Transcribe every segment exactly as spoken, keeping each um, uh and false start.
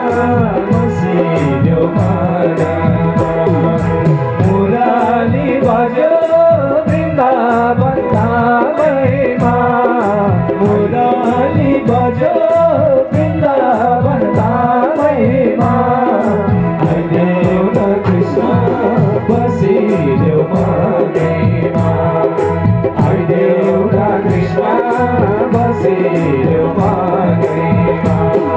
बसिदेऊ मनैमा मुरली बज्यो वृन्दावन धामैमा मुरली बज्यो वृन्दावन धामैमा आइदेऊ न कृष्ण बसिदेऊ मनैमा आइदेऊ न कृष्ण बसिदेऊ मनैमा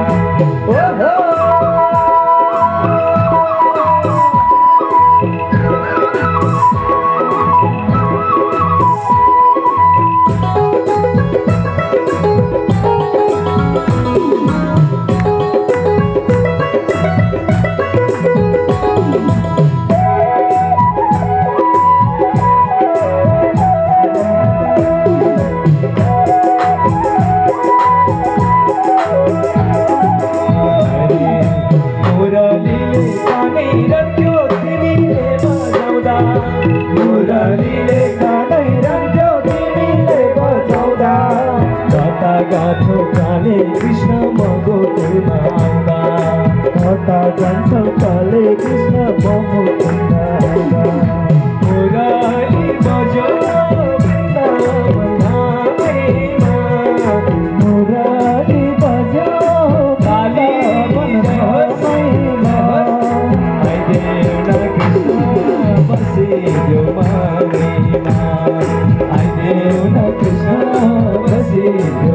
मुरलीले कानै रन्थ्यौ तिमीले बजाउँदा कता गाथ्यौ काले कृष्ण म गोकुलमा आउँदा कता जान्छौ काले कृष्ण म गोकुलमा आउँदा मुरली बज्यो वृन्दावन धामैमा मुरली बज्यो वृन्दावन धामैमा आइदेऊ न कृष्ण बसिदेऊ मनैमा आइदेऊ न कृष्ण बसिदेऊ